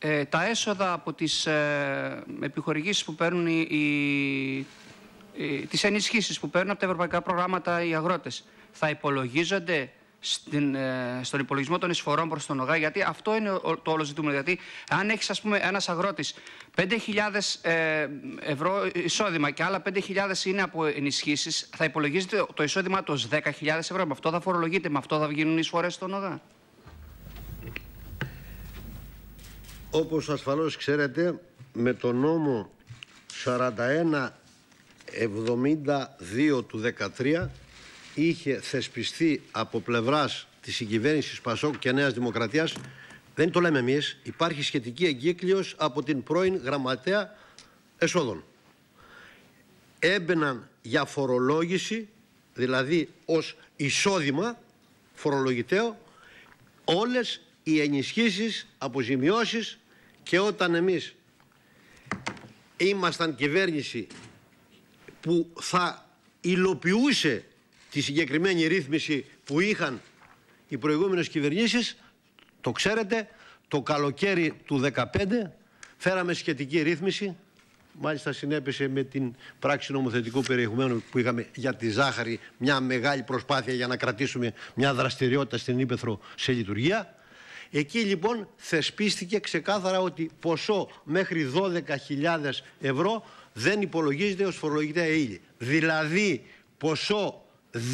τα έσοδα από τις επιχορηγήσεις που παίρνουν τις ενισχύσεις που παίρνουν από τα ευρωπαϊκά προγράμματα οι αγρότες θα υπολογίζονται στον υπολογισμό των εισφορών προς τον ΟΓΑ? Γιατί αυτό είναι το όλο ζητούμενο. Γιατί αν έχεις, ας πούμε, ένας αγρότης 5.000 ευρώ εισόδημα και άλλα 5.000 είναι από ενισχύσεις, θα υπολογίζεται το εισόδημα του ως 10.000 ευρώ. Με αυτό θα φορολογείται, με αυτό θα βγαίνουν οι εισφορές στον ΟΓΑ? Όπως ασφαλώς ξέρετε, με το νόμο 4172 του 2013 είχε θεσπιστεί από πλευράς της συγκυβέρνησης Πασόκ και Νέας Δημοκρατίας, δεν το λέμε εμείς, υπάρχει σχετική εγκύκλειος από την πρώην Γραμματέα Εσόδων. Έμπαιναν για φορολόγηση, δηλαδή ως εισόδημα φορολογητέο, όλες οι ενισχύσεις, αποζημιώσεις, και όταν εμείς ήμασταν κυβέρνηση που θα υλοποιούσε τη συγκεκριμένη ρύθμιση που είχαν οι προηγούμενες κυβερνήσεις, το ξέρετε, το καλοκαίρι του 2015 φέραμε σχετική ρύθμιση, μάλιστα συνέπεσε με την πράξη νομοθετικού περιεχομένου που είχαμε για τη ζάχαρη, μια μεγάλη προσπάθεια για να κρατήσουμε μια δραστηριότητα στην Ύπαιθρο σε λειτουργία. Εκεί λοιπόν θεσπίστηκε ξεκάθαρα ότι ποσό μέχρι 12.000 ευρώ δεν υπολογίζεται ως φορολογητέα ύλη. Δηλαδή ποσό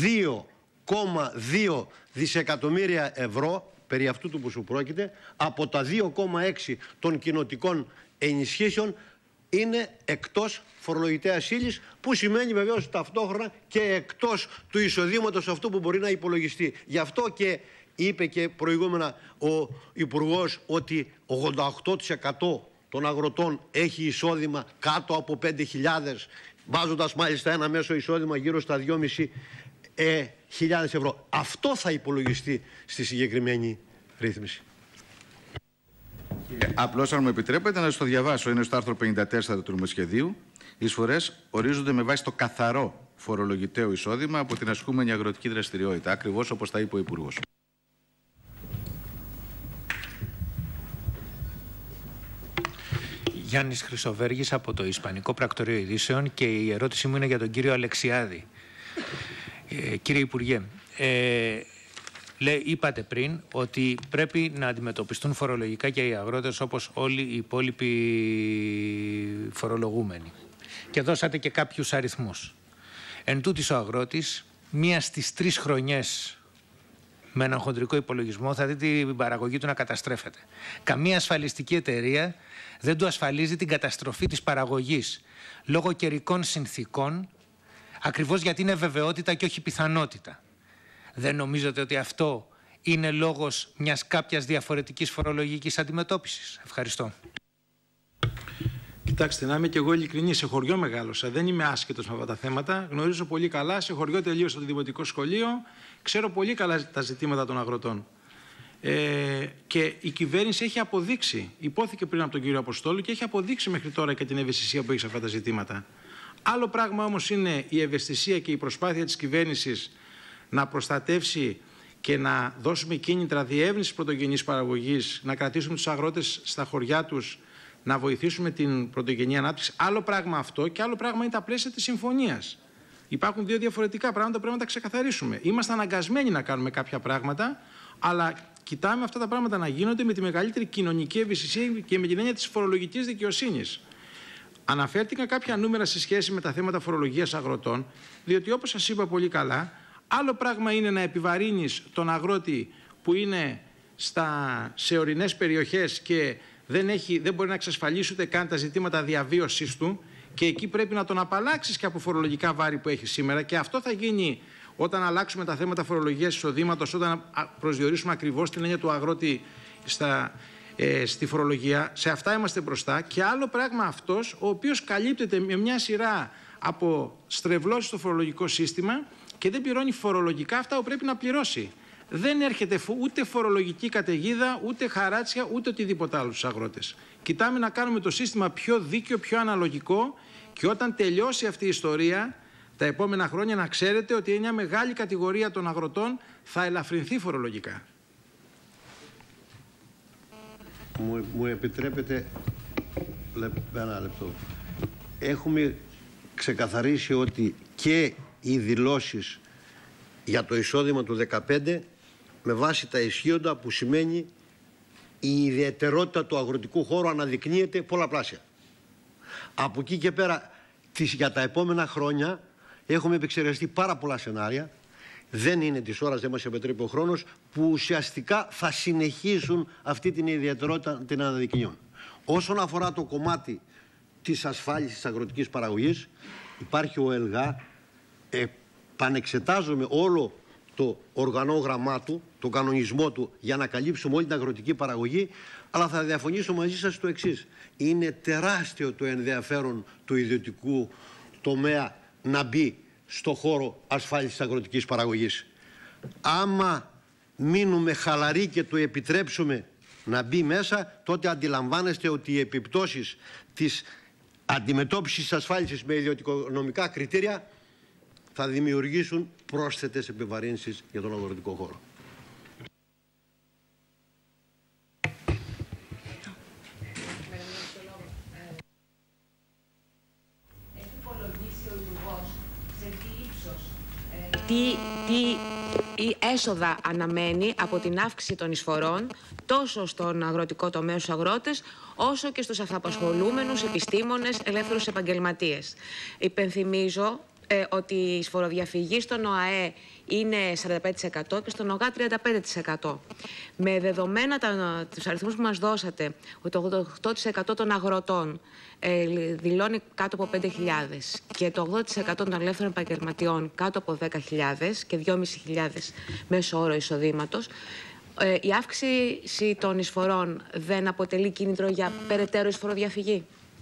2,2 δισεκατομμύρια ευρώ, περί αυτού του ποσού πρόκειται, από τα 2,6 των κοινοτικών ενισχύσεων είναι εκτός φορολογητέας ύλης, που σημαίνει βεβαίως ταυτόχρονα και εκτός του εισοδήματος αυτού που μπορεί να υπολογιστεί. Γι' αυτό και είπε και προηγούμενα ο Υπουργός ότι 88% των αγροτών έχει εισόδημα κάτω από 5.000, βάζοντας μάλιστα ένα μέσο εισόδημα γύρω στα 2.500 ευρώ. Αυτό θα υπολογιστεί στη συγκεκριμένη ρύθμιση. Απλώς, αν μου επιτρέπετε, να σας το διαβάσω. Είναι στο άρθρο 54 του νομοσχεδίου. Οι εισφορές ορίζονται με βάση το καθαρό φορολογητέο εισόδημα από την ασκούμενη αγροτική δραστηριότητα. Ακριβώς όπως τα είπε ο Υπουργός. Γιάννης Χρυσοβέργης από το Ισπανικό Πρακτορείο Ειδήσεων, και η ερώτησή μου είναι για τον κύριο Αλεξιάδη. Κύριε Υπουργέ, είπατε πριν ότι πρέπει να αντιμετωπιστούν φορολογικά και οι αγρότες όπως όλοι οι υπόλοιποι φορολογούμενοι. Και δώσατε και κάποιους αριθμούς. Εν τούτης ο αγρότης, μία στις 3 χρονιές με έναν χοντρικό υπολογισμό θα δει την παραγωγή του να καταστρέφεται. Καμία ασφαλιστική εταιρεία δεν του ασφαλίζει την καταστροφή της παραγωγής λόγω καιρικών συνθήκων, ακριβώς γιατί είναι βεβαιότητα και όχι πιθανότητα. Δεν νομίζετε ότι αυτό είναι λόγος μιας κάποιας διαφορετικής φορολογικής αντιμετώπισης? Ευχαριστώ. Κοιτάξτε, να είμαι και εγώ ειλικρινής, σε χωριό μεγάλωσα. Δεν είμαι άσχετος με αυτά τα θέματα. Γνωρίζω πολύ καλά. Σε χωριό τελείωσα το δημοτικό σχολείο. Ξέρω πολύ καλά τα ζητήματα των αγροτών. Και η κυβέρνηση έχει αποδείξει, υπόθηκε πριν από τον κύριο Αποστόλου, και έχει αποδείξει μέχρι τώρα και την ευαισθησία που έχει σε αυτά τα ζητήματα. Άλλο πράγμα όμως είναι η ευαισθησία και η προσπάθεια της κυβέρνησης να προστατεύσει και να δώσουμε κίνητρα διεύρυνσης πρωτογενής παραγωγής, να κρατήσουμε τους αγρότες στα χωριά τους, να βοηθήσουμε την πρωτογενή ανάπτυξη. Άλλο πράγμα αυτό, και άλλο πράγμα είναι τα πλαίσια της συμφωνίας. Υπάρχουν δύο διαφορετικά πράγματα που πρέπει να τα ξεκαθαρίσουμε. Είμαστε αναγκασμένοι να κάνουμε κάποια πράγματα, αλλά κοιτάμε αυτά τα πράγματα να γίνονται με τη μεγαλύτερη κοινωνική ευαισθησία και με την έννοια της φορολογικής δικαιοσύνης. Αναφέρθηκαν κάποια νούμερα σε σχέση με τα θέματα φορολογίας αγροτών, διότι όπως σας είπα πολύ καλά, άλλο πράγμα είναι να επιβαρύνεις τον αγρότη που είναι σε ορεινές περιοχές και δεν μπορεί να εξασφαλίσει ούτε καν τα ζητήματα διαβίωσης του, και εκεί πρέπει να τον απαλλάξεις και από φορολογικά βάρη που έχει σήμερα, και αυτό θα γίνει όταν αλλάξουμε τα θέματα φορολογίας εισοδήματος, όταν προσδιορίσουμε ακριβώς την έννοια του αγρότη στη φορολογία. Σε αυτά είμαστε μπροστά. Και άλλο πράγμα αυτός ο οποίος καλύπτεται με μια σειρά από στρεβλώσεις στο φορολογικό σύστημα και δεν πληρώνει φορολογικά αυτά που πρέπει να πληρώσει. Δεν έρχεται ούτε φορολογική καταιγίδα, ούτε χαράτσια, ούτε οτιδήποτε άλλο στους αγρότες. Κοιτάμε να κάνουμε το σύστημα πιο δίκαιο, πιο αναλογικό, και όταν τελειώσει αυτή η ιστορία, τα επόμενα χρόνια, να ξέρετε ότι μια μεγάλη κατηγορία των αγροτών θα ελαφρυνθεί φορολογικά. Μου επιτρέπετε ένα λεπτό. Έχουμε ξεκαθαρίσει ότι και οι δηλώσεις για το εισόδημα του 2015 με βάση τα ισχύοντα, που σημαίνει η ιδιαιτερότητα του αγροτικού χώρου αναδεικνύεται πολλαπλάσια. Από εκεί και πέρα για τα επόμενα χρόνια έχουμε επεξεργαστεί πάρα πολλά σενάρια. Δεν είναι της ώρας, δεν μας επιτρέπει ο χρόνος, που ουσιαστικά θα συνεχίσουν αυτή την ιδιαιτερότητα, την αναδεικνύουν. Όσον αφορά το κομμάτι της ασφάλισης της αγροτικής παραγωγής, υπάρχει ο ΕΛΓΑ, επανεξετάζουμε όλο το οργανόγραμμά του, το κανονισμό του, για να καλύψουμε όλη την αγροτική παραγωγή, αλλά θα διαφωνήσω μαζί σας στο εξής. Είναι τεράστιο το ενδιαφέρον του ιδιωτικού τομέα να μπει στο χώρο ασφάλισης της αγροτικής παραγωγής. Άμα μείνουμε χαλαροί και το επιτρέψουμε να μπει μέσα, τότε αντιλαμβάνεστε ότι οι επιπτώσεις της αντιμετώπισης της ασφάλισης με ιδιωτικονομικά κριτήρια θα δημιουργήσουν πρόσθετες επιβαρύνσεις για τον αγροτικό χώρο. Τι έσοδα αναμένει από την αύξηση των εισφορών τόσο στον αγροτικό τομέα στους αγρότες, όσο και στους αυταπασχολούμενους, επιστήμονες, ελεύθερους επαγγελματίες. Υπενθυμίζω ότι η εισφοροδιαφυγή στον ΟΑΕ είναι 45% και στον ΟΓΑ 35%. Με δεδομένα τους αριθμούς που μας δώσατε, ότι το 88% των αγροτών δηλώνει κάτω από 5.000 και το 80% των ελεύθερων επαγγελματιών κάτω από 10.000 και 2.500 μέσο όρο εισοδήματος, η αύξηση των εισφορών δεν αποτελεί κίνητρο για περαιτέρω εισφοροδιαφυγή?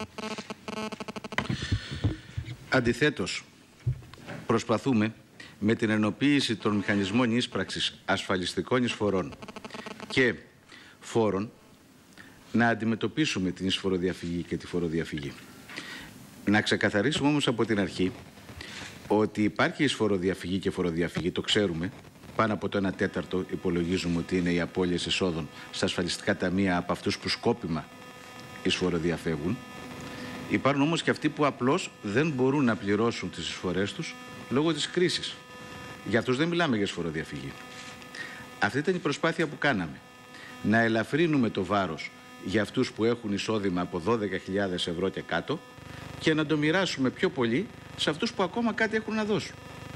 Αντιθέτως, προσπαθούμε με την ενοποίηση των μηχανισμών ίσπραξης ασφαλιστικών εισφορών και φόρων να αντιμετωπίσουμε την εισφοροδιαφυγή και τη φοροδιαφυγή. Να ξεκαθαρίσουμε όμως από την αρχή ότι υπάρχει εισφοροδιαφυγή και φοροδιαφυγή, το ξέρουμε. Πάνω από το 1/4 υπολογίζουμε ότι είναι οι απώλειες εσόδων στα ασφαλιστικά ταμεία από αυτούς που σκόπιμα εισφοροδιαφεύγουν. Υπάρχουν όμως και αυτοί που απλώς δεν μπορούν να πληρώσουν τις εισφορές τους λόγω της κρίσης. Για αυτούς δεν μιλάμε για εισφοροδιαφυγή. Αυτή ήταν η προσπάθεια που κάναμε. Να ελαφρύνουμε το βάρος για αυτούς που έχουν εισόδημα από 12.000 ευρώ και κάτω και να το μοιράσουμε πιο πολύ σε αυτούς που ακόμα κάτι έχουν να δώσουν.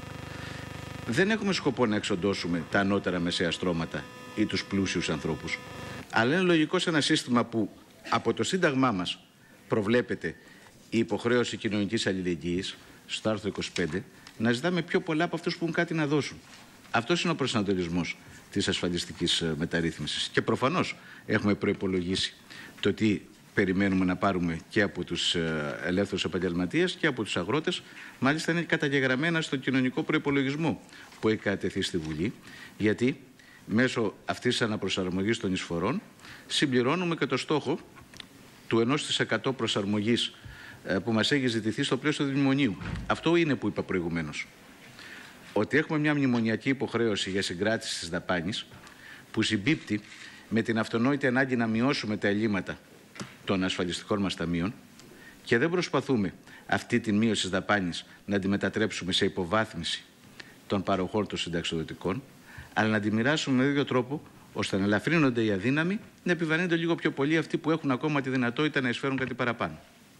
Δεν έχουμε σκοπό να εξοντώσουμε τα ανώτερα μεσαία στρώματα ή τους πλούσιους ανθρώπους, αλλά είναι λογικό σε ένα σύστημα που από το Σύνταγμά μας προβλέπεται η υποχρέωση κοινωνικής αλληλεγγύης, στο άρθρο 25, να ζητάμε πιο πολλά από αυτούς που έχουν κάτι να δώσουν. Αυτός είναι ο προσανατολισμός της ασφαλιστικής μεταρρύθμισης. Και προφανώς έχουμε προϋπολογίσει το τι περιμένουμε να πάρουμε και από τους ελεύθερους επαγγελματίες και από τους αγρότες. Μάλιστα είναι καταγεγραμμένα στον κοινωνικό προϋπολογισμό που έχει κατατεθεί στη Βουλή, γιατί μέσω αυτής της αναπροσαρμογής των εισφορών συμπληρώνουμε και το στόχο του 1% προσαρμογής που μας έχει ζητηθεί στο πλαίσιο του μνημονίου. Αυτό είναι που είπα προηγουμένως. Ότι έχουμε μια μνημονιακή υποχρέωση για συγκράτηση της δαπάνης που συμπίπτει με την αυτονόητη ανάγκη να μειώσουμε τα ελλείμματα των ασφαλιστικών μας ταμείων και δεν προσπαθούμε αυτή τη μείωση της δαπάνης να τη μετατρέψουμε σε υποβάθμιση των παροχών των συνταξιοδοτικών, αλλά να τη μοιράσουμε με ίδιο τρόπο ώστε να ελαφρύνονται οι αδύναμοι, να επιβαρύνονται λίγο πιο πολύ αυτοί που έχουν ακόμα τη δυνατότητα να εισφέρουν κάτι παραπάνω.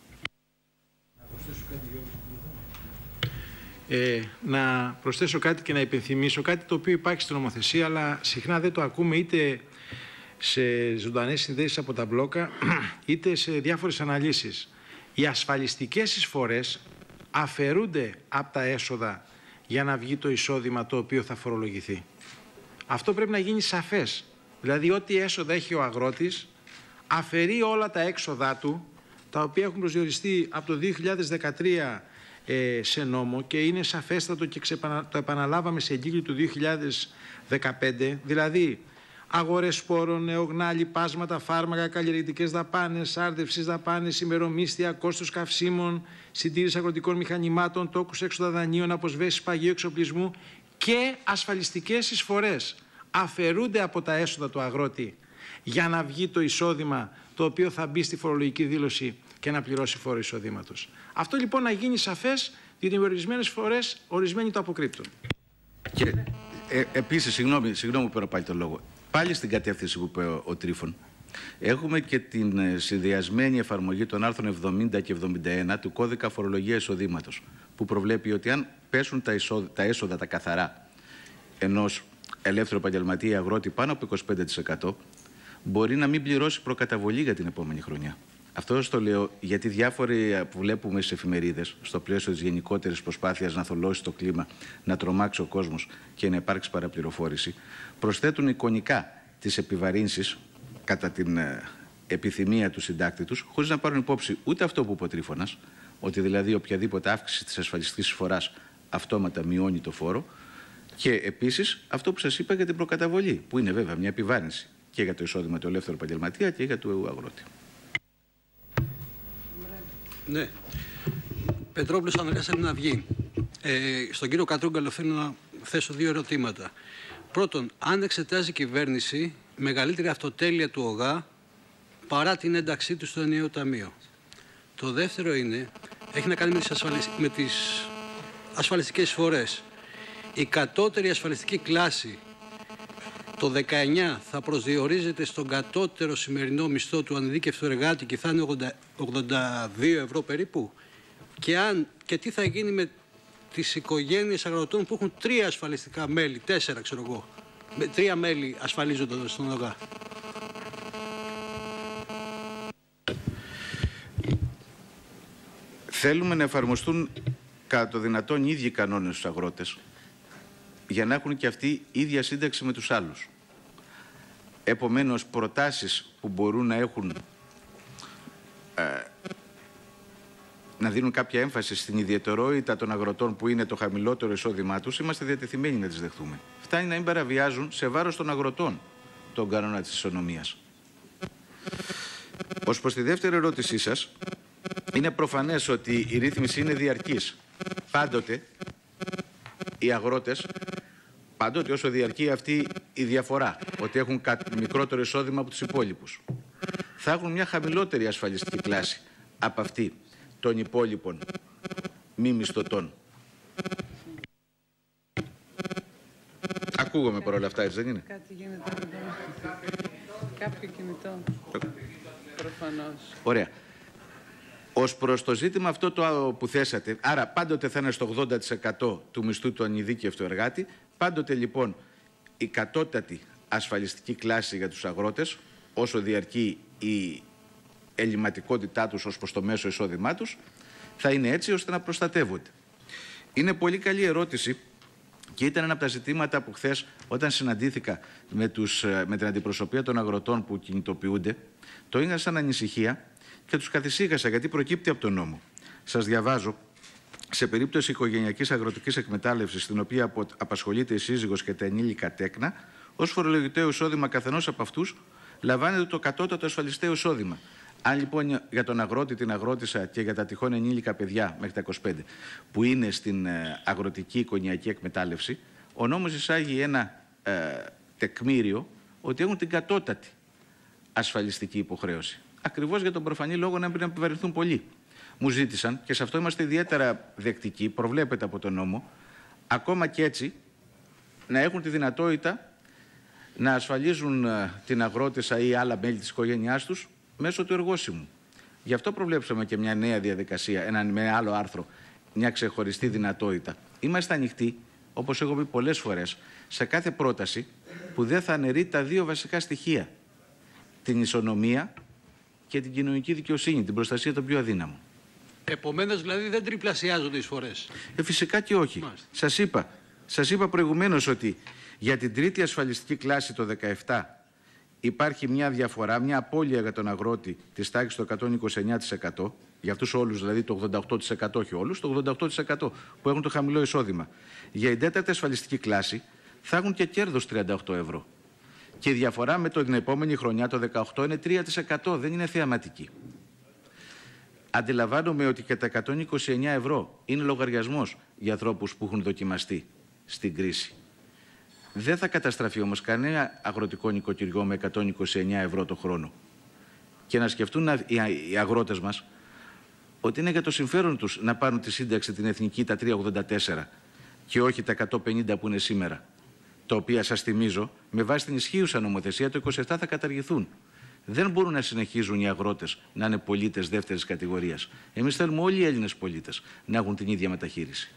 Να προσθέσω κάτι και να υπενθυμίσω κάτι το οποίο υπάρχει στην νομοθεσία, αλλά συχνά δεν το ακούμε είτε σε ζωντανές συνδέσεις από τα μπλόκα, είτε σε διάφορες αναλύσεις. Οι ασφαλιστικές εισφορές αφαιρούνται από τα έσοδα για να βγει το εισόδημα το οποίο θα φορολογηθεί. Αυτό πρέπει να γίνει σαφές. Δηλαδή, ό,τι έσοδα έχει ο αγρότης, αφαιρεί όλα τα έξοδά του, τα οποία έχουν προσδιοριστεί από το 2013 σε νόμο και είναι σαφέστατο και το επαναλάβαμε σε εγκύκλιο του 2015, δηλαδή αγορές σπόρων, νεογνά, λιπάσματα, φάρμακα, καλλιεργητικές δαπάνες, άρδευσης δαπάνες, ημερομίσθια, κόστος καυσίμων, συντήρηση αγροτικών μηχανημάτων, τόκους έξοδα δανείων, αποσβέσεις παγίου εξοπλισμού και ασφαλιστικές εισφορές αφαιρούνται από τα έσοδα του αγρότη για να βγει το εισόδημα το οποίο θα μπει στη φορολογική δήλωση και να πληρώσει φόρο εισοδήματος. Αυτό λοιπόν να γίνει σαφές, διότι ορισμένες φορές ορισμένοι το αποκρύπτουν. Και επίσης, συγγνώμη που παίρνω πάλι το λόγο, πάλι στην κατεύθυνση που είπε ο Τρίφων, έχουμε και την συνδυασμένη εφαρμογή των άρθρων 70 και 71 του Κώδικα Φορολογίας Εισοδήματος, που προβλέπει ότι αν πέσουν τα έσοδα τα καθαρά ενός ελεύθερου επαγγελματία αγρότη πάνω από 25%, μπορεί να μην πληρώσει προκαταβολή για την επόμενη χρονιά. Αυτό το λέω γιατί διάφοροι που βλέπουμε στις εφημερίδες, στο πλαίσιο της γενικότερης προσπάθειας να θολώσει το κλίμα, να τρομάξει ο κόσμος και να υπάρξει παραπληροφόρηση, προσθέτουν εικονικά τις επιβαρύνσεις κατά την επιθυμία του συντάκτη τους, χωρίς να πάρουν υπόψη ούτε αυτό που είπε ο Τρίφωνας, ότι δηλαδή οποιαδήποτε αύξηση της ασφαλιστικής εισφοράς αυτόματα μειώνει το φόρο, και επίσης αυτό που σας είπα για την προκαταβολή, που είναι βέβαια μια επιβάρυνση και για το εισόδημα του ελεύθερου επαγγελματία και για του αγρότη. Ναι. Πετρόπουλος αναγκάστηκε να βγει. Στον κύριο Κατρούγκαλο θέλω να θέσω δύο ερωτήματα. Πρώτον, αν εξετάζει η κυβέρνηση μεγαλύτερη αυτοτέλεια του ΟΓΑ παρά την ένταξή του στο ενιαίο ταμείο. Το δεύτερο έχει να κάνει με τις ασφαλιστικές εισφορές. Η κατώτερη ασφαλιστική κλάση το 19 θα προσδιορίζεται στον κατώτερο σημερινό μισθό του ανειδίκευτου εργάτη και θα είναι 82 ευρώ περίπου. Και τι θα γίνει με τις οικογένειες αγροτών που έχουν 3 ασφαλιστικά μέλη, 4 ξέρω εγώ, με 3 μέλη ασφαλίζονται στον ΟΓΑ. Θέλουμε να εφαρμοστούν κατά το δυνατόν οι ίδιοι κανόνες στους αγρότες, για να έχουν και αυτοί ίδια σύνταξη με τους άλλους. Επομένως, προτάσεις που μπορούν να έχουν να δίνουν κάποια έμφαση στην ιδιαιτερότητα των αγροτών που είναι το χαμηλότερο εισόδημά τους, είμαστε διατεθειμένοι να τις δεχτούμε. Φτάνει να μην παραβιάζουν σε βάρος των αγροτών τον κανόνα της ισονομίας. Ως προς τη δεύτερη ερώτησή σας, είναι προφανές ότι η ρύθμιση είναι διαρκής. Πάντοτε οι αγρότες, πάντοτε όσο διαρκεί αυτή η διαφορά, ότι έχουν μικρότερο εισόδημα από τους υπόλοιπους, θα έχουν μια χαμηλότερη ασφαλιστική κλάση από αυτή των υπόλοιπων μη μισθωτών. Ακούγομαι παρόλα αυτά, έτσι δεν είναι? Κάτι γίνεται εδώ. Κάποιο κινητό. Προφανώς. Ωραία. Ως προς το ζήτημα αυτό το που θέσατε, άρα πάντοτε θα είναι στο 80% του μισθού του ανειδίκευτου εργάτη, πάντοτε λοιπόν η κατώτατη ασφαλιστική κλάση για τους αγρότες, όσο διαρκεί η ελληματικότητά τους ως προς το μέσο εισόδημά τους, θα είναι έτσι ώστε να προστατεύονται. Είναι πολύ καλή ερώτηση και ήταν ένα από τα ζητήματα που χθες όταν συναντήθηκα με την αντιπροσωπεία των αγροτών που κινητοποιούνται, το είχα σαν ανησυχία και τους καθησύχασα γιατί προκύπτει από τον νόμο. Σας διαβάζω. Σε περίπτωση οικογενειακής αγροτικής εκμετάλλευσης, στην οποία απασχολείται η σύζυγος και τα ενήλικα τέκνα, ως φορολογητέο εισόδημα καθενός από αυτούς λαμβάνεται το κατώτατο ασφαλιστέο εισόδημα. Αν λοιπόν για τον αγρότη, την αγρότισσα και για τα τυχόν ενήλικα παιδιά μέχρι τα 25 που είναι στην αγροτική οικογενειακή εκμετάλλευση, ο νόμος εισάγει ένα τεκμήριο ότι έχουν την κατώτατη ασφαλιστική υποχρέωση. Ακριβώς για τον προφανή λόγο να μην επιβαρυνθούν πολύ. Μου ζήτησαν, και σε αυτό είμαστε ιδιαίτερα δεκτικοί, προβλέπεται από τον νόμο, ακόμα και έτσι να έχουν τη δυνατότητα να ασφαλίζουν την αγρότισσα ή άλλα μέλη της οικογένειάς τους μέσω του εργόσιμου. Γι' αυτό προβλέψαμε και μια νέα διαδικασία, με άλλο άρθρο, μια ξεχωριστή δυνατότητα. Είμαστε ανοιχτοί, όπως έχω πει πολλές φορές, σε κάθε πρόταση που δεν θα αναιρεί τα δύο βασικά στοιχεία. Την ισονομία και την κοινωνική δικαιοσύνη, την προστασία των πιο αδύναμων. Επομένως, δηλαδή, δεν τριπλασιάζονται οι εισφορές. Φυσικά και όχι. Σας είπα προηγουμένως ότι για την τρίτη ασφαλιστική κλάση το 17 υπάρχει μια διαφορά, μια απώλεια για τον αγρότη της τάξης του 129%, για αυτούς όλους, δηλαδή το 88%, όχι όλους, το 88% που έχουν το χαμηλό εισόδημα. Για την τέταρτη ασφαλιστική κλάση θα έχουν και κέρδος 38 ευρώ. Και η διαφορά με την επόμενη χρονιά, το 18, είναι 3%, δεν είναι θεαματική. Αντιλαμβάνομαι ότι και τα 129 ευρώ είναι λογαριασμός για ανθρώπους που έχουν δοκιμαστεί στην κρίση. Δεν θα καταστραφεί όμως κανένα αγροτικό νοικοκυριό με 129 ευρώ το χρόνο. Και να σκεφτούν οι αγρότες μας ότι είναι για το συμφέρον τους να πάρουν τη σύνταξη την εθνική, τα 384 και όχι τα 150 που είναι σήμερα. Τα οποία, σας θυμίζω, με βάση την ισχύουσα νομοθεσία το 27 θα καταργηθούν. Δεν μπορούν να συνεχίζουν οι αγρότες να είναι πολίτες δεύτερης κατηγορίας. Εμείς θέλουμε όλοι οι Έλληνες πολίτες να έχουν την ίδια μεταχείριση.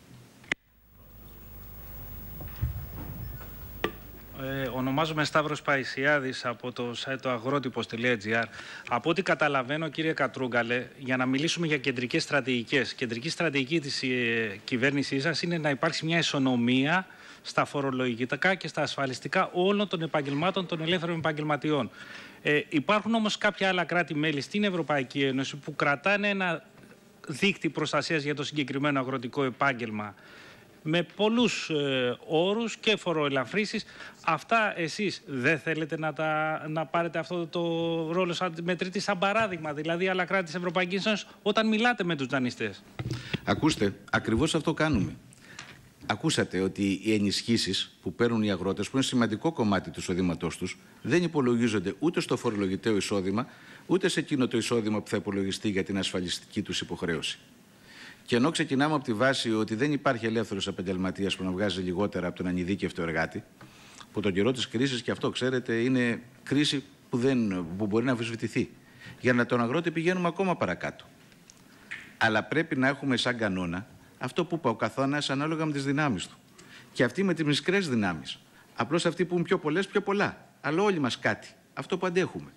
Ονομάζομαι Σταύρος Παϊσιάδης από το site το agrotipos.gr. Από ό,τι καταλαβαίνω, κύριε Κατρούγκαλε, για να μιλήσουμε για κεντρικές στρατηγικές. Κεντρική στρατηγική της κυβέρνησής σας είναι να υπάρξει μια ισονομία στα φορολογικά και στα ασφαλιστικά όλων των επαγγελμάτων των ελεύθερων επαγγελματιών. Υπάρχουν όμως κάποια άλλα κράτη-μέλη στην Ευρωπαϊκή Ένωση που κρατάνε ένα δίκτυ προστασίας για το συγκεκριμένο αγροτικό επάγγελμα με πολλούς όρους και φοροελαφρύσεις. Αυτά εσείς δεν θέλετε να πάρετε αυτό το ρόλο σαν μετρητή, σαν παράδειγμα, δηλαδή άλλα κράτη της Ευρωπαϊκής Ένωσης, όταν μιλάτε με τους δανειστές? Ακούστε, ακριβώς αυτό κάνουμε. Ακούσατε ότι οι ενισχύσεις που παίρνουν οι αγρότες, που είναι σημαντικό κομμάτι του εισοδήματός τους, δεν υπολογίζονται ούτε στο φορολογητέο εισόδημα, ούτε σε εκείνο το εισόδημα που θα υπολογιστεί για την ασφαλιστική τους υποχρέωση. Και ενώ ξεκινάμε από τη βάση ότι δεν υπάρχει ελεύθερος επαγγελματίας που να βγάζει λιγότερα από τον ανειδίκευτο εργάτη, που τον καιρό της κρίσης, και αυτό ξέρετε είναι κρίση που μπορεί να αμφισβητηθεί. Για να τον αγρότη πηγαίνουμε ακόμα παρακάτω. Αλλά πρέπει να έχουμε σαν κανόνα αυτό που είπε ο καθένας ανάλογα με τις δυνάμεις του. Και αυτοί με τις μικρές δυνάμεις. Απλώς αυτοί που είναι πιο πολλές, πιο πολλά. Αλλά όλοι μας κάτι. Αυτό που αντέχουμε.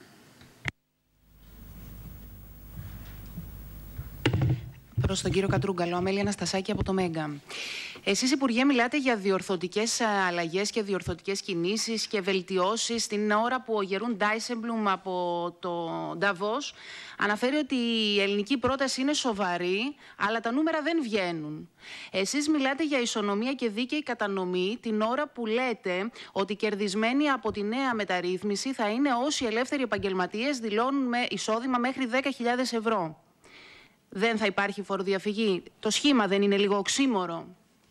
Προς τον κύριο Κατρούγκαλο, Αμέλεια Αναστασάκη από το Μέγκα. Εσείς, Υπουργέ, μιλάτε για διορθωτικές αλλαγές και διορθωτικές κινήσεις και βελτιώσεις την ώρα που ο Γερούν Ντάισεμπλουμ από το Νταβός αναφέρει ότι η ελληνική πρόταση είναι σοβαρή, αλλά τα νούμερα δεν βγαίνουν. Εσείς μιλάτε για ισονομία και δίκαιη κατανομή την ώρα που λέτε ότι κερδισμένοι από τη νέα μεταρρύθμιση θα είναι όσοι ελεύθεροι επαγγελματίες δηλώνουν με εισόδημα μέχρι 10.000 ευρώ. Δεν θα υπάρχει φοροδιαφυγή? Το σχήμα δεν είναι λίγο οξύμορο?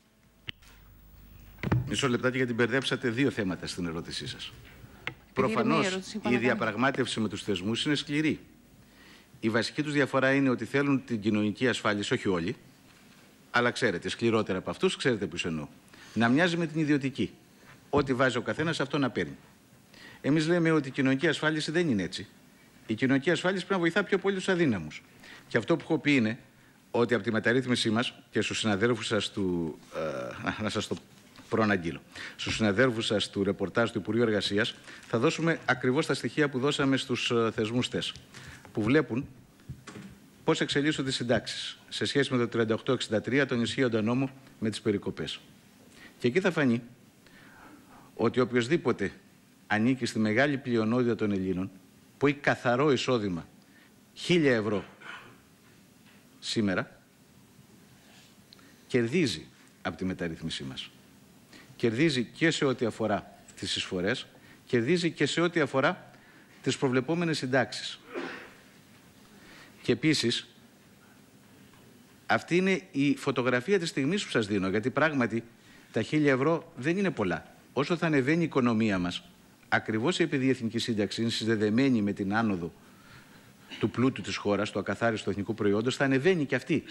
Μισό λεπτάκι, γιατί μπερδέψατε δύο θέματα στην ερώτησή σας. Προφανώς η διαπραγμάτευση με τους θεσμούς είναι σκληρή. Η βασική τους διαφορά είναι ότι θέλουν την κοινωνική ασφάλιση, όχι όλοι, αλλά ξέρετε, σκληρότερα από αυτούς, ξέρετε ποιος εννοώ. Να μοιάζει με την ιδιωτική. Ό,τι βάζει ο καθένας, αυτό να παίρνει. Εμείς λέμε ότι η κοινωνική ασφάλιση δεν είναι έτσι. Η κοινωνική ασφάλιση πρέπει να βοηθά πιο πολύ τους αδύναμους. Και αυτό που έχω πει είναι ότι από τη μεταρρύθμισή μας και στους συναδέλφους σας του. Να σας το προαναγγείλω. Στους συναδέλφους σας του ρεπορτάζ του Υπουργείου Εργασίας θα δώσουμε ακριβώς τα στοιχεία που δώσαμε στους θεσμούς ΤΕΣ, που βλέπουν πώς εξελίσσονται οι συντάξεις σε σχέση με το 38-63, τον ισχύοντα νόμο, με τις περικοπές. Και εκεί θα φανεί ότι οποιοσδήποτε ανήκει στη μεγάλη πλειονότητα των Ελλήνων, που έχει καθαρό εισόδημα 1.000 ευρώ σήμερα, κερδίζει από τη μεταρρύθμισή μας. Κερδίζει και σε ό,τι αφορά τις εισφορές, κερδίζει και σε ό,τι αφορά τις προβλεπόμενες συντάξεις. Και επίσης, αυτή είναι η φωτογραφία της στιγμής που σας δίνω, γιατί πράγματι τα 1.000 ευρώ δεν είναι πολλά. Όσο θα ανεβαίνει η οικονομία μας, ακριβώς επειδή η Εθνική Σύνταξη είναι συνδεδεμένη με την άνοδο του πλούτου της χώρας, του ακαθάριστου εθνικού προϊόντος, θα ανεβαίνει και αυτή.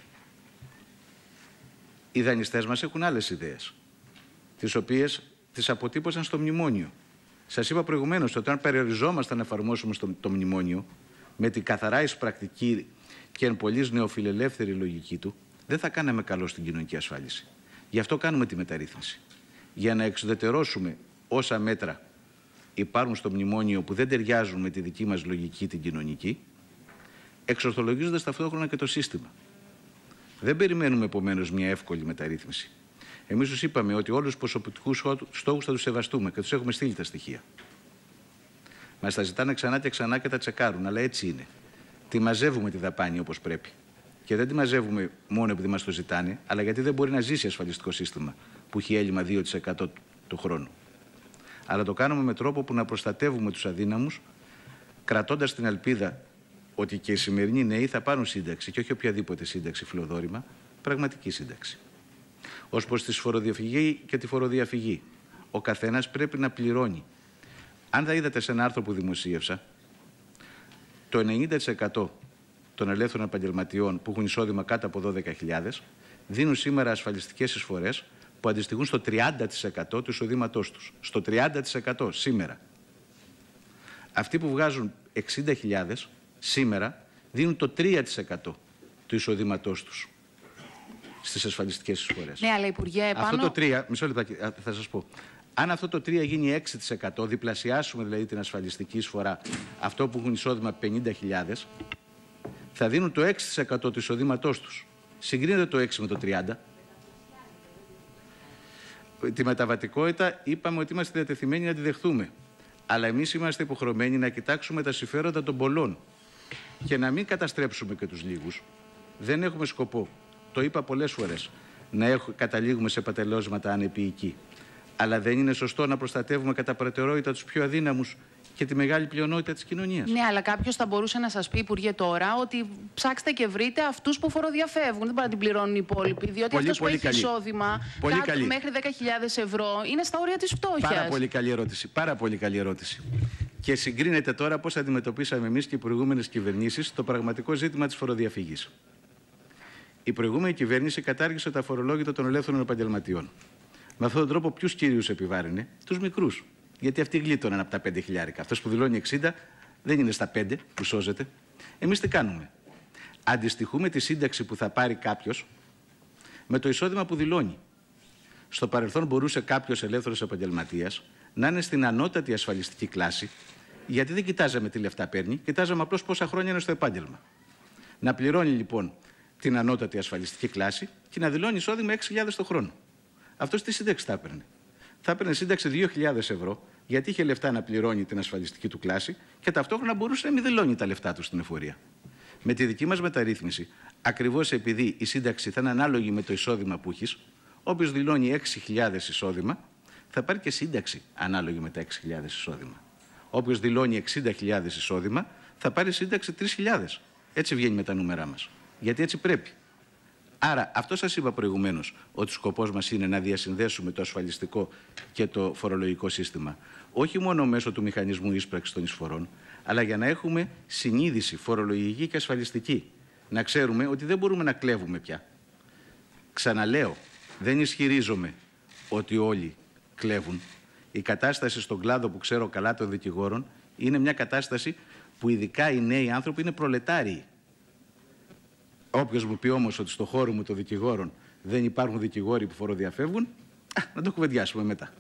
Οι δανειστές μας έχουν άλλες ιδέες, τις οποίες τις αποτύπωσαν στο μνημόνιο. Σας είπα προηγουμένως ότι αν περιοριζόμασταν να εφαρμόσουμε το μνημόνιο με την καθαρά εισπρακτική και εν πολλής νεοφιλελεύθερη λογική του, δεν θα κάναμε καλό στην κοινωνική ασφάλιση. Γι' αυτό κάνουμε τη μεταρρύθμιση. Για να εξουδετερώσουμε όσα μέτρα υπάρχουν στο μνημόνιο που δεν ταιριάζουν με τη δική μας λογική την κοινωνική, εξορθολογίζοντας ταυτόχρονα και το σύστημα. Δεν περιμένουμε επομένως μια εύκολη μεταρρύθμιση. Εμείς τους είπαμε ότι όλους τους προσωπικούς στόχους θα τους σεβαστούμε και τους έχουμε στείλει τα στοιχεία. Μας τα ζητάνε ξανά και ξανά και τα τσεκάρουν, αλλά έτσι είναι. Τη μαζεύουμε τη δαπάνη όπως πρέπει. Και δεν τη μαζεύουμε μόνο επειδή μας το ζητάνε, αλλά γιατί δεν μπορεί να ζήσει ασφαλιστικό σύστημα που έχει έλλειμμα 2% το χρόνο. Αλλά το κάνουμε με τρόπο που να προστατεύουμε τους αδύναμους, κρατώντας την ελπίδα ότι και οι σημερινοί νέοι θα πάρουν σύνταξη και όχι οποιαδήποτε σύνταξη φιλοδόρημα, πραγματική σύνταξη. Ως προς τη φοροδιαφυγή και τη φοροδιαφυγή, ο καθένας πρέπει να πληρώνει. Αν θα είδατε σε ένα άρθρο που δημοσίευσα, το 90% των ελεύθερων επαγγελματιών που έχουν εισόδημα κάτω από 12.000 δίνουν σήμερα ασφαλιστικές εισφορές που αντιστοιχούν στο 30% του εισοδήματός τους. Στο 30% σήμερα. Αυτοί που βγάζουν 60.000 σήμερα δίνουν το 3% του εισοδήματός τους στις ασφαλιστικές εισφορές. Ναι, αλλά Υπουργέ, επάνω... Αυτό το 3, μισό λεπτάκι, θα σας πω. Αν αυτό το 3 γίνει 6%, διπλασιάσουμε δηλαδή την ασφαλιστική εισφορά, αυτό που έχουν εισόδημα 50.000, θα δίνουν το 6% του εισοδήματός τους. Συγκρίνεται το 6 με το 30. Τη μεταβατικότητα είπαμε ότι είμαστε διατεθειμένοι να τη δεχθούμε. Αλλά εμείς είμαστε υποχρεωμένοι να κοιτάξουμε τα συμφέροντα των πολλών και να μην καταστρέψουμε και τους λίγους. Δεν έχουμε σκοπό, το είπα πολλές φορές, να καταλήγουμε σε πατελώσματα ανεπιοικοί. Αλλά δεν είναι σωστό να προστατεύουμε κατά προτεραιότητα τους πιο αδύναμους και τη μεγάλη πλειονότητα της κοινωνίας. Ναι, αλλά κάποιος θα μπορούσε να σας πει, Υπουργέ, τώρα ότι ψάξτε και βρείτε αυτούς που φοροδιαφεύγουν. Δεν μπορεί να την πληρώνουν οι υπόλοιποι. Διότι αυτός που έχει εισόδημα κάτω μέχρι 10.000 ευρώ είναι στα όρια της φτώχειας. Πάρα πολύ καλή ερώτηση. Πάρα πολύ καλή ερώτηση. Και συγκρίνεται τώρα πώς αντιμετωπίσαμε εμείς και οι προηγούμενες κυβερνήσεις το πραγματικό ζήτημα της φοροδιαφυγής. Η προηγούμενη κυβέρνηση κατάργησε τα φορολόγητα των ελεύθερων επαγγελματιών. Με αυτόν τον τρόπο, ποιους κυρίους επιβάρυνε? Τους μικρούς. Γιατί αυτοί γλίτωναν από τα 5.000. Αυτός που δηλώνει 60 δεν είναι στα 5 που σώζεται. Εμείς τι κάνουμε? Αντιστοιχούμε τη σύνταξη που θα πάρει κάποιος με το εισόδημα που δηλώνει. Στο παρελθόν μπορούσε κάποιος ελεύθερος επαγγελματίας να είναι στην ανώτατη ασφαλιστική κλάση, γιατί δεν κοιτάζαμε τι λεφτά παίρνει, κοιτάζαμε απλώς πόσα χρόνια είναι στο επάγγελμα. Να πληρώνει λοιπόν την ανώτατη ασφαλιστική κλάση και να δηλώνει εισόδημα 6.000 το χρόνο. Αυτός τι σύνταξη θα έπαιρνε? Θα έπαιρνε σύνταξη 2.000 ευρώ, γιατί είχε λεφτά να πληρώνει την ασφαλιστική του κλάση και ταυτόχρονα μπορούσε να μην δηλώνει τα λεφτά του στην εφορία. Με τη δική μας μεταρρύθμιση, ακριβώς επειδή η σύνταξη θα είναι ανάλογη με το εισόδημα που έχεις, όποιος δηλώνει 6.000 εισόδημα, θα πάρει και σύνταξη ανάλογη με τα 6.000 εισόδημα. Όποιος δηλώνει 60.000 εισόδημα, θα πάρει σύνταξη 3.000. Έτσι βγαίνει με τα νούμερά μας. Γιατί έτσι πρέπει. Άρα, αυτό σας είπα προηγουμένως, ότι σκοπός μας είναι να διασυνδέσουμε το ασφαλιστικό και το φορολογικό σύστημα. Όχι μόνο μέσω του μηχανισμού ίσπραξης των εισφορών, αλλά για να έχουμε συνείδηση φορολογική και ασφαλιστική. Να ξέρουμε ότι δεν μπορούμε να κλέβουμε πια. Ξαναλέω, δεν ισχυρίζομαι ότι όλοι κλέβουν. Η κατάσταση στον κλάδο που ξέρω καλά των δικηγόρων είναι μια κατάσταση που ειδικά οι νέοι άνθρωποι είναι προλετάριοι. Όποιος μου πει όμως ότι στο χώρο μου των δικηγόρων δεν υπάρχουν δικηγόροι που φοροδιαφεύγουν, να το κουβεντιάσουμε μετά.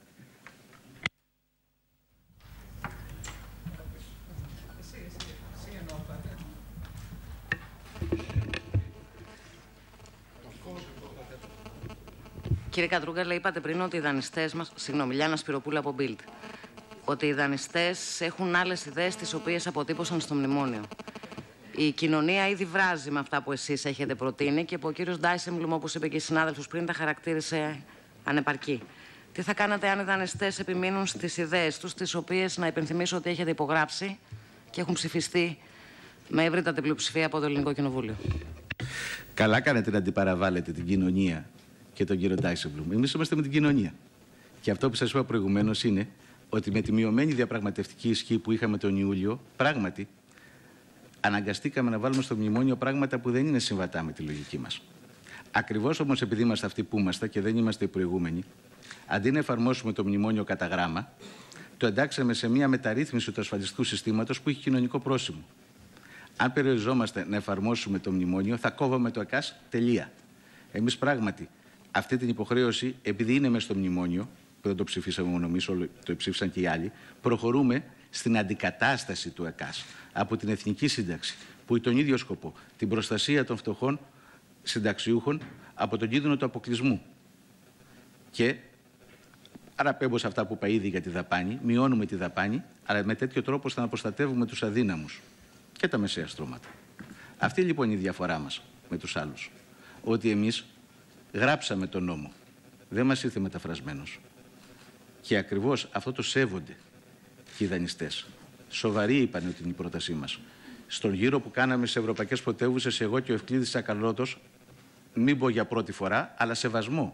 Κύριε Κατρούγκαλε, είπατε πριν ότι οι δανειστές μας... Συγγνώμη, Λιάννα Σπυροπούλα από Bild. Ότι οι δανειστές έχουν άλλες ιδέες τις οποίες αποτύπωσαν στο μνημόνιο. Η κοινωνία ήδη βράζει με αυτά που εσείς έχετε προτείνει και που ο κύριος Ντάισεμπλουμ, όπως είπε και η συνάδελφος πριν, τα χαρακτήρισε ανεπαρκή. Τι θα κάνετε αν οι δανειστές επιμείνουν στις ιδέες τους, τις οποίες να υπενθυμίσω ότι έχετε υπογράψει και έχουν ψηφιστεί με ευρύτατη πλειοψηφία από το Ελληνικό Κοινοβούλιο? Καλά κάνετε να αντιπαραβάλλετε την κοινωνία και τον κύριο Ντάισεμπλουμ. Εμείς είμαστε με την κοινωνία. Και αυτό που σας είπα προηγουμένως είναι ότι με τη μειωμένη διαπραγματευτική ισχύ που είχαμε τον Ιούλιο, πράγματι αναγκαστήκαμε να βάλουμε στο μνημόνιο πράγματα που δεν είναι συμβατά με τη λογική μας. Ακριβώς όμως επειδή είμαστε αυτοί που είμαστε και δεν είμαστε οι προηγούμενοι, αντί να εφαρμόσουμε το μνημόνιο κατά γράμμα, το εντάξαμε σε μια μεταρρύθμιση του ασφαλιστικού συστήματος που έχει κοινωνικό πρόσημο. Αν περιοριζόμαστε να εφαρμόσουμε το μνημόνιο, θα κόβαμε το ΕΚΑΣ τελεία. Εμείς πράγματι αυτή την υποχρέωση, επειδή είναι μέσα στο μνημόνιο, που δεν το ψηφίσαμε μόνο εμείς, το ψήφισαν και οι άλλοι, προχωρούμε στην αντικατάσταση του ΕΚΑΣ από την Εθνική Σύνταξη, που έχει τον ίδιο σκοπό, την προστασία των φτωχών συνταξιούχων από τον κίνδυνο του αποκλεισμού. Και άρα πέμπω σε αυτά που είπα ήδη για τη δαπάνη, μειώνουμε τη δαπάνη, αλλά με τέτοιο τρόπο ώστε να προστατεύουμε τους αδύναμους και τα μεσαία στρώματα. Αυτή λοιπόν είναι η διαφορά μας με τους άλλους. Ότι εμείς γράψαμε τον νόμο, δεν μας ήρθε μεταφρασμένος. Και ακριβώς αυτό το σέβονται και οι δανειστές. Σοβαροί είπαν ότι είναι η πρότασή μας. Στον γύρο που κάναμε σε ευρωπαϊκές πρωτεύουσες, εγώ και ο Ευκλήδης Ακαλώτος, μην πω για πρώτη φορά, αλλά σεβασμό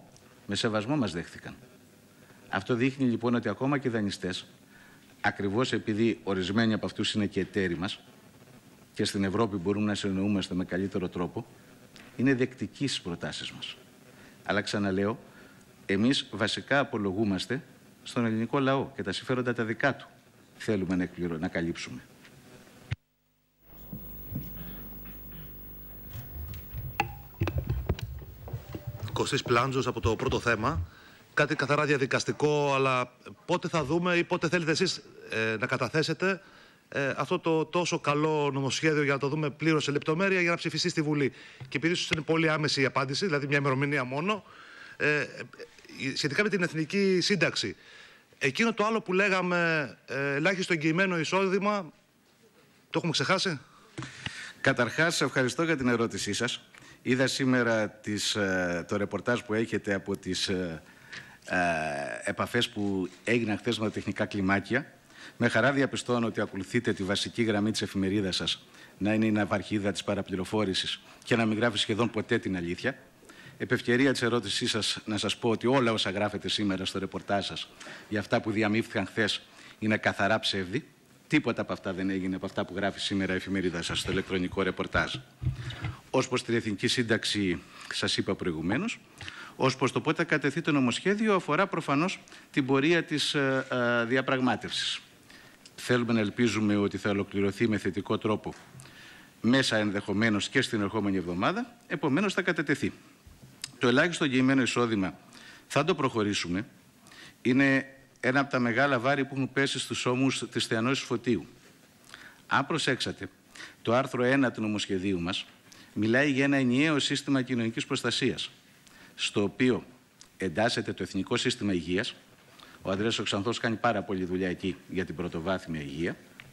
Με σεβασμό μας δέχθηκαν. Αυτό δείχνει λοιπόν ότι ακόμα και οι δανειστές, ακριβώς επειδή ορισμένοι από αυτούς είναι και εταίροι μας και στην Ευρώπη μπορούμε να συνεννοούμαστε με καλύτερο τρόπο, είναι δεκτικοί στις προτάσεις μας. Αλλά ξαναλέω, εμείς βασικά απολογούμαστε στον ελληνικό λαό και τα συμφέροντα τα δικά του θέλουμε να καλύψουμε. Κωστής Πλάντζος από το πρώτο θέμα. Κάτι καθαρά διαδικαστικό, αλλά πότε θα δούμε ή πότε θέλετε εσείς να καταθέσετε αυτό το τόσο καλό νομοσχέδιο για να το δούμε πλήρως σε λεπτομέρεια για να ψηφιστεί στη Βουλή. Και επειδή ίσως είναι πολύ άμεση η απάντηση, δηλαδή μια ημερομηνία μόνο, σχετικά με την εθνική σύνταξη. Εκείνο το άλλο που λέγαμε, ελάχιστο εγγυημένο εισόδημα, το έχουμε ξεχάσει? Καταρχάς, ευχαριστώ για την ερώτησή σας. Είδα σήμερα το ρεπορτάζ που έχετε από τις επαφές που έγιναν χθες με τα τεχνικά κλιμάκια. Με χαρά διαπιστώνω ότι ακολουθείτε τη βασική γραμμή της εφημερίδας σας, να είναι η ναυαρχίδα της παραπληροφόρησης και να μην γράφει σχεδόν ποτέ την αλήθεια. Επ' ευκαιρία της ερώτησής σας, να σας πω ότι όλα όσα γράφετε σήμερα στο ρεπορτάζ σας για αυτά που διαμήφθηκαν χθες είναι καθαρά ψεύδι. Τίποτα από αυτά δεν έγινε από αυτά που γράφει σήμερα η εφημερίδα σας στο ηλεκτρονικό ρεπορτάζ. Ως προς την εθνική σύνταξη, σας είπα προηγουμένως. Ως προς το πότε κατεθεί το νομοσχέδιο, αφορά προφανώς την πορεία της διαπραγμάτευσης. Θέλουμε να ελπίζουμε ότι θα ολοκληρωθεί με θετικό τρόπο μέσα ενδεχομένως και στην ερχόμενη εβδομάδα, επομένως θα κατετεθεί. Το ελάχιστο εγγυημένο εισόδημα θα το προχωρήσουμε. Είναι ένα από τα μεγάλα βάρη που έχουν πέσει στους ώμους της Θεανώσης Φωτίου. Αν προσέξατε, το άρθρο 1 του νομοσχεδίου μας μιλάει για ένα ενιαίο σύστημα κοινωνικής προστασίας, στο οποίο εντάσσεται το Εθνικό Σύστημα Υγείας. Ο Ανδρέας Οξανθός κάνει πάρα πολλή δουλειά εκεί για την πρωτοβάθμια υγεία.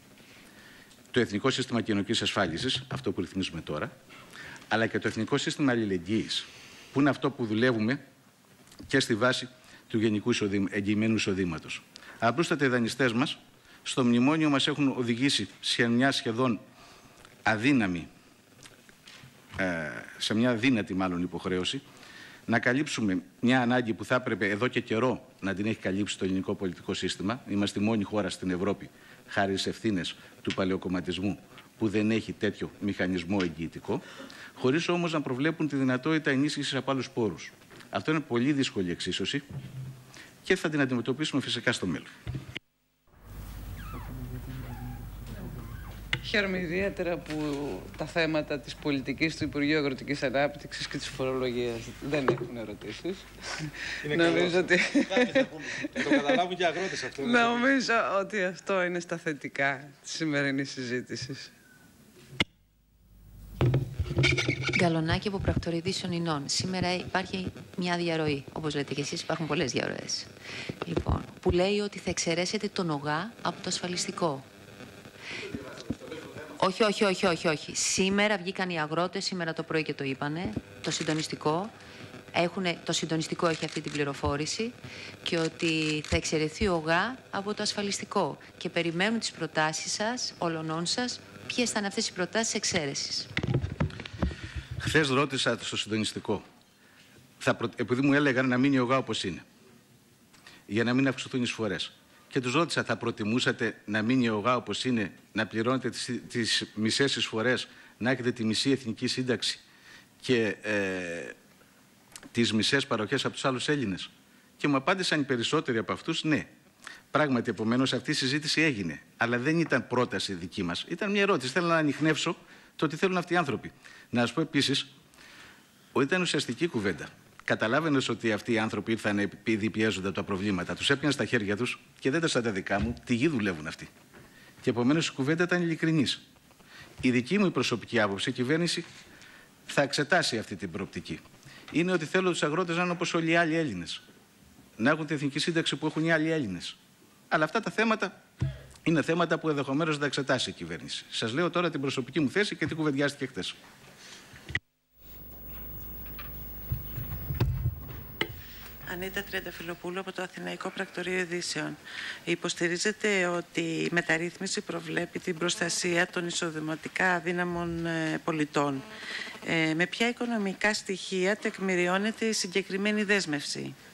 Το Εθνικό Σύστημα Κοινωνικής Ασφάλισης, αυτό που ρυθμίζουμε τώρα, αλλά και το Εθνικό Σύστημα Αλληλεγγύης, που είναι αυτό που δουλεύουμε και στη βάση του γενικού εγγυημένου εισοδήματος. Απλούστατα οι δανειστές μας στο μνημόνιο μας έχουν οδηγήσει σε μια σχεδόν αδύναμη, σε μια αδύνατη μάλλον υποχρέωση, να καλύψουμε μια ανάγκη που θα έπρεπε εδώ και καιρό να την έχει καλύψει το ελληνικό πολιτικό σύστημα. Είμαστε η μόνη χώρα στην Ευρώπη, χάρη στις ευθύνες του παλαιοκομματισμού, που δεν έχει τέτοιο μηχανισμό εγγυητικό, χωρίς όμως να προβλέπουν τη δυνατότητα ενίσχυσης από άλλους πόρους. Αυτό είναι πολύ δύσκολη εξίσωση και θα την αντιμετωπίσουμε φυσικά στο μέλλον. Χαίρομαι ιδιαίτερα που τα θέματα της πολιτικής του Υπουργείου Αγροτικής Ανάπτυξης και της φορολογίας δεν έχουν ερωτήσεις. Νομίζω ότι... Το καταλάβουν και οι αγρότες αυτό. Νομίζω ότι αυτό είναι στα θετικά της σημερινής συζήτησης. Γκαλονάκι από Πρακτοριδής Ινών. Σήμερα υπάρχει μια διαρροή, όπως λέτε και εσείς, υπάρχουν πολλές διαρροές. Λοιπόν, που λέει ότι θα εξαιρέσετε τον ΟΓΑ από το ασφαλιστικό. Όχι. Σήμερα βγήκαν οι αγρότες, σήμερα το πρωί και το είπανε, το συντονιστικό έχει αυτή την πληροφόρηση και ότι θα εξαιρεθεί ο ΟΓΑ από το ασφαλιστικό και περιμένουν τις προτάσεις σας, όλων σας, ποιες θα είναι αυτές οι προτάσεις εξαίρεσης. Χθες ρώτησα στο συντονιστικό, επειδή μου έλεγαν να μείνει ο ΟΓΑ όπως είναι, για να μην αυξηθούν οι εισφορές. Και τους ρώτησα, θα προτιμούσατε να μείνει ο ΟΓΑ όπως είναι, να πληρώνετε τις μισές εισφορές, να έχετε τη μισή εθνική σύνταξη και τις μισές παροχές από τους άλλους Έλληνες? Και μου απάντησαν οι περισσότεροι από αυτούς ναι. Πράγματι, επομένως, αυτή η συζήτηση έγινε. Αλλά δεν ήταν πρόταση δική μας. Ήταν μια ερώτηση. Θέλω να ανιχνεύσω το τι θέλουν αυτοί οι άνθρωποι. Να σας πω επίσης ότι ήταν ουσιαστική κουβέντα. Καταλάβαινες ότι αυτοί οι άνθρωποι ήρθαν επειδή πιέζονται από τα προβλήματα. Τους έπιαν στα χέρια τους και δεν ήταν τα δικά μου. Τη γη δουλεύουν αυτοί. Και επομένως η κουβέντα ήταν ειλικρινής. Η δική μου προσωπική άποψη, η κυβέρνηση θα εξετάσει αυτή την προοπτική. Είναι ότι θέλω τους αγρότες να είναι όπως όλοι οι άλλοι Έλληνες. Να έχουν την εθνική σύνταξη που έχουν οι άλλοι Έλληνες. Αλλά αυτά τα θέματα είναι θέματα που ενδεχομένως θα εξετάσει η κυβέρνηση. Σας λέω τώρα την προσωπική μου θέση και τι κουβεντιάστηκε χθες. Ανίτα Τριανταφυλλοπούλου από το Αθηναϊκό Πρακτορείο Ειδήσεων. Υποστηρίζεται ότι η μεταρρύθμιση προβλέπει την προστασία των εισοδηματικά αδύναμων πολιτών. Με ποια οικονομικά στοιχεία τεκμηριώνεται η συγκεκριμένη δέσμευση?